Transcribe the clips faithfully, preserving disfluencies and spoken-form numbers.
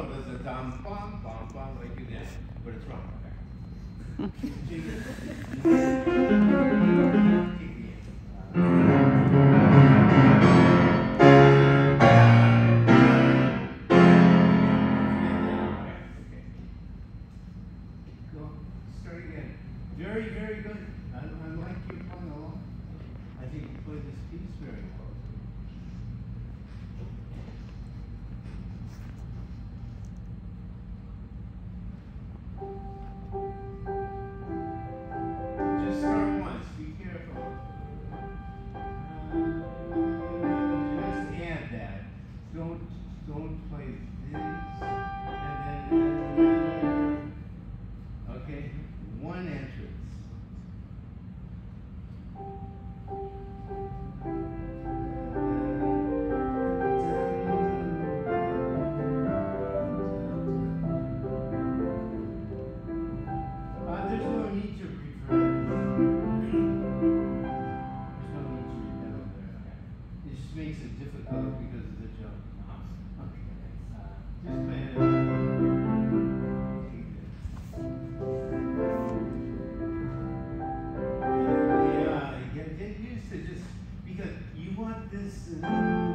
roll does a dum bum bum bum like you did, but it's wrong. Start again. Very, very good. I, I like you playing along. I think you play this piece very well. Just start once. Be careful. Just add that. Don't don't play this and then okay. One entrance. Uh, there's no need to reverb. There's no need to reverb there. It just makes it difficult because of the jump. Okay. Just play it. This and then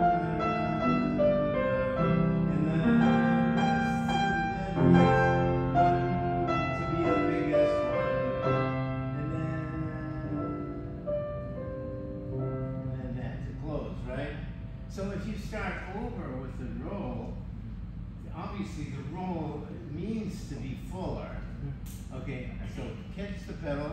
to be the biggest one, and then and then that to close, right? So if you start over with the roll, obviously the roll means to be fuller. Okay, so catch the pedal.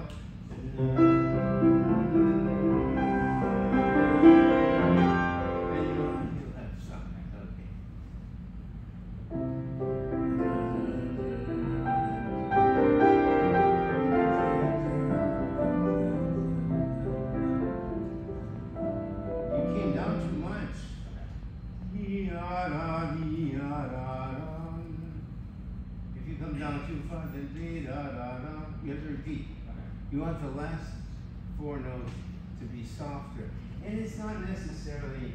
Down too far, then dee da da da. You have to repeat. You want the last four notes to be softer, and it's not necessarily.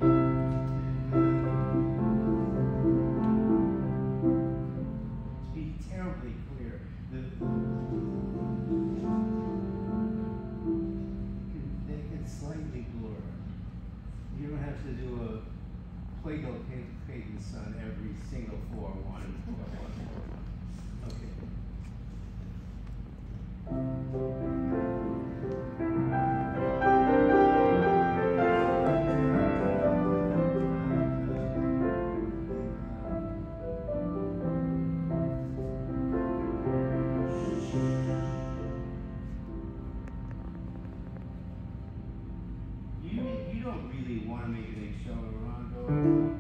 To be terribly clear, the, they can slightly blur. You don't have to do a Plato cadence on every single four one. Okay. You you don't really want to make an accelerando.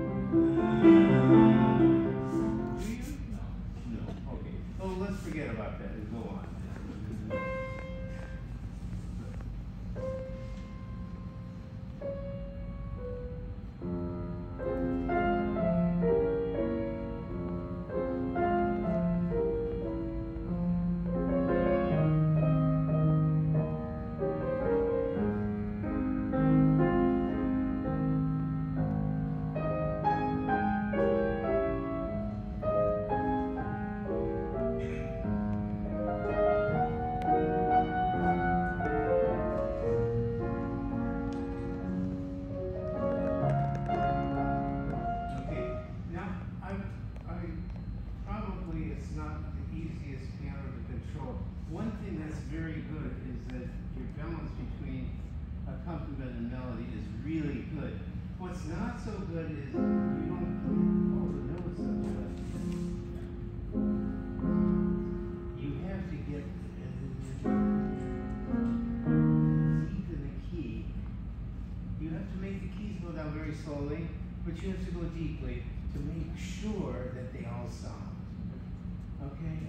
Let's forget about that and go on. One thing that's very good is that your balance between accompaniment and melody is really good. What's not so good is you don't put all the notes up there. You have to get deep in the key. You have to make the keys go down very slowly, but you have to go deeply to make sure that they all sound. Okay?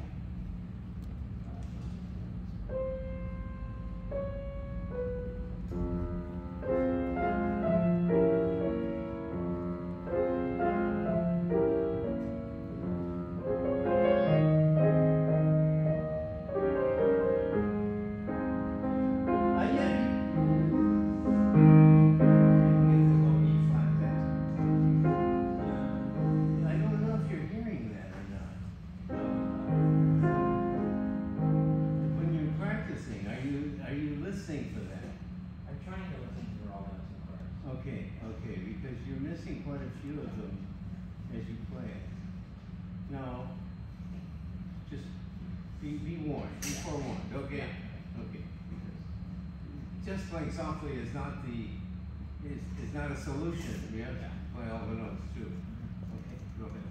I don't know if you're hearing that. missing quite a few of them as you play it. No, just be, be warned, be forewarned, okay? Okay. Just playing softly is not the, is, is not a solution. You have to play all the notes too. Okay, go ahead.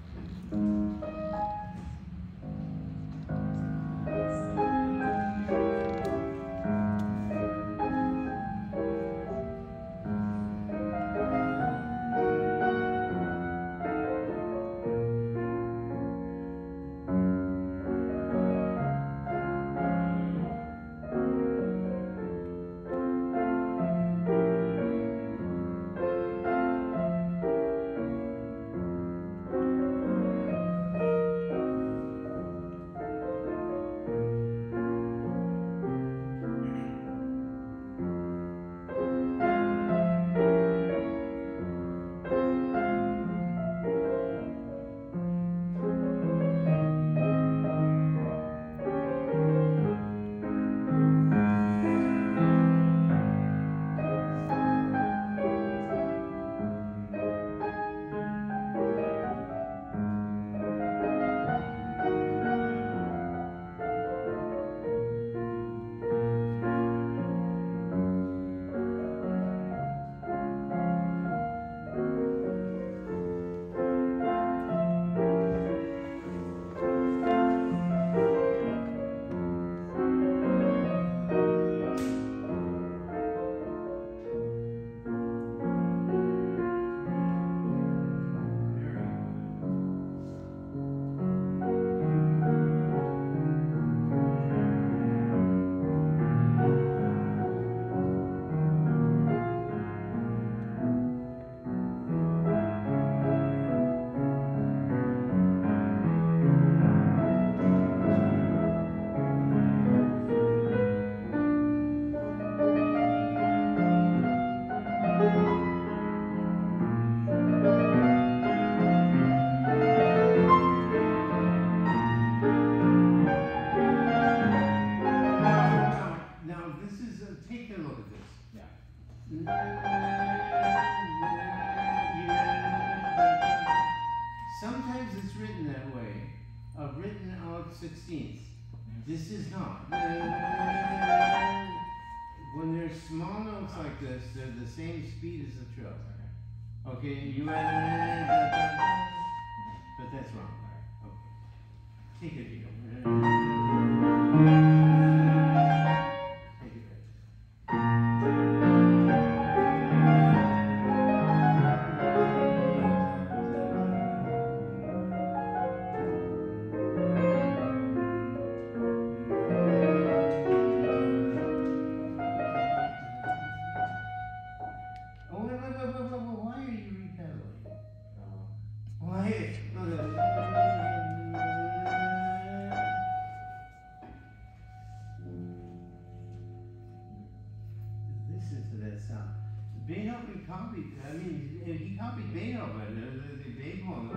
Sometimes it's written that way, a written out sixteenths. This is not. When there's small notes like this, they're the same speed as the trill. Okay, you add, but that's wrong. Okay, take it here. Beethoven copied, I mean, he copied Beethoven, the, the Beethoven.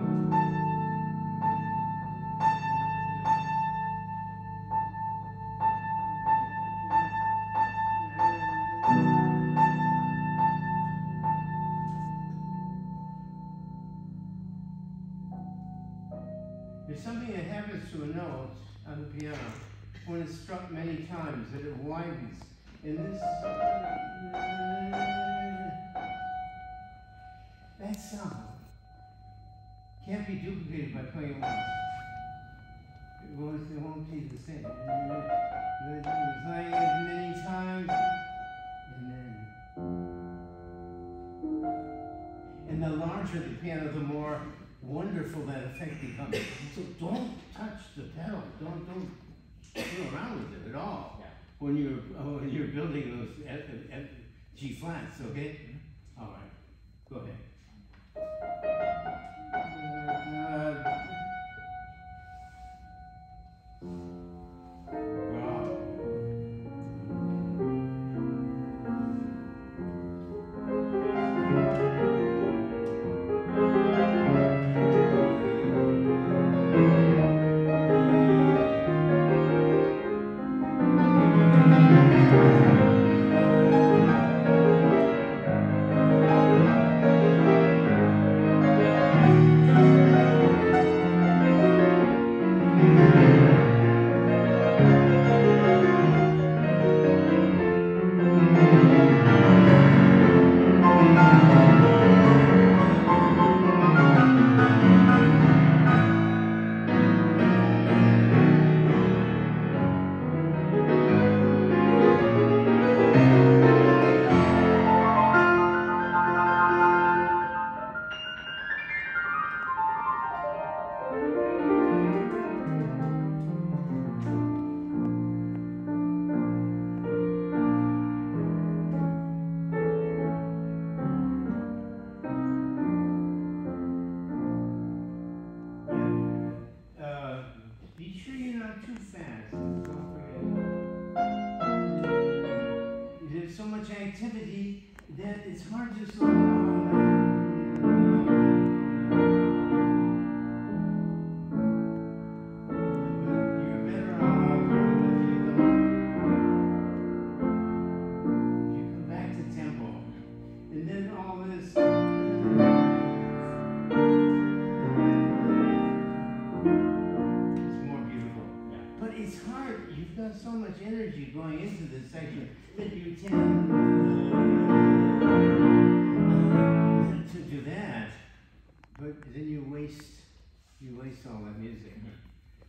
There's something that happens to a note on the piano when it's struck many times, that it widens. And this, that sound can't be duplicated by playing once. It won't, it won't be the same. You're playing it many times, and then, and the larger the piano, the more wonderful that effect becomes. So don't touch the pedal. Don't don't fool around with it at all. Yeah. When you're uh, when you're building those F, F, G flats, okay? Mm-hmm. All right, go ahead. Thank you.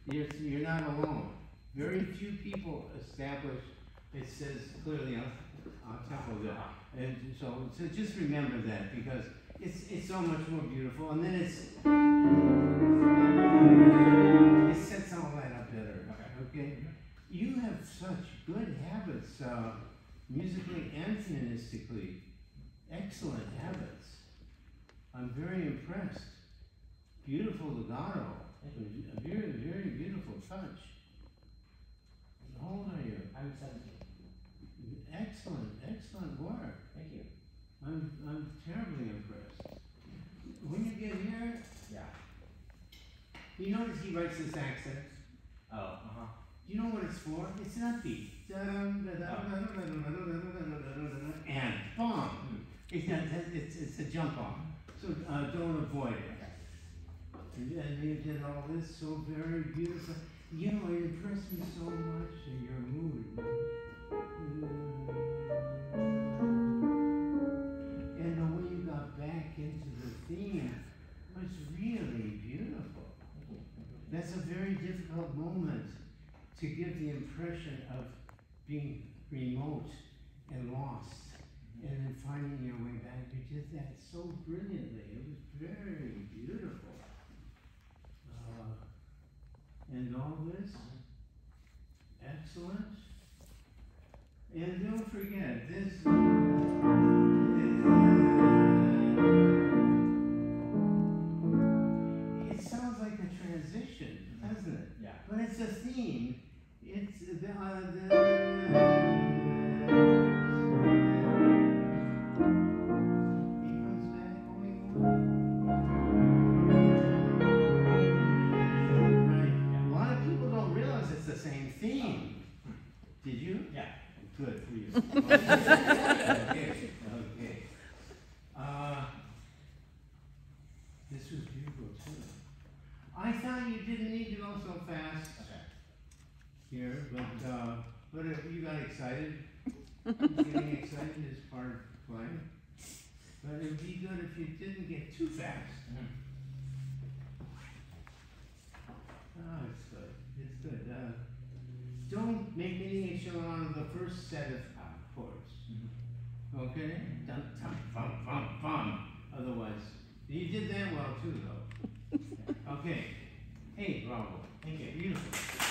You're, you're not alone. Very few people establish, it says clearly on, on tempo there. And so, so just remember that, because it's, it's so much more beautiful, and then it's, it sets all that up better, okay? You have such good habits, uh, musically and pianistically, excellent habits. I'm very impressed. Beautiful legato, a very, very beautiful touch. How old are you? I'm seventeen. Excellent, excellent work. Thank you. I'm, I'm terribly impressed. When you get here, Yeah. you notice he writes this accent. Oh, uh-huh. Do you know what it's for? It's an upbeat. And boom. It's, not, it's, it's a jump off. So uh, don't avoid it. And, and you did all this so very beautiful. You know, it impressed me so much in your mood. And the way you got back into the theme was really beautiful. That's a very difficult moment to give the impression of being remote and lost, and then finding your way back. You did that so brilliantly. It was very beautiful. Uh, and all this, excellent. And don't forget, this uh, it sounds like a transition, doesn't it? Yeah. But it's a theme. It's the, uh, the he comes back only one. Right. A lot of people don't realize it's the same theme. Did you? Yeah. Good for you. Okay. Okay. Uh, this was beautiful too. I thought you didn't need to go so fast. Okay. Here, but, uh, but if you got excited, getting excited is part of playing. But it'd be good if you didn't get too fast. Mm-hmm. Oh, it's good, it's good. Uh, don't make any echelon of the first set of uh, chords. Mm-hmm. Okay? Dum, tum, fum, fum, fum. Otherwise, you did that well too, though. Okay. Hey, bravo. Thank you. Beautiful.